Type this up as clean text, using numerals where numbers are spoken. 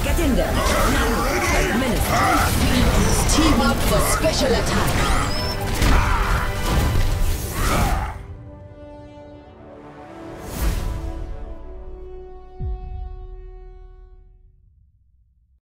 Get in there. Now, administer. Team up for special attack.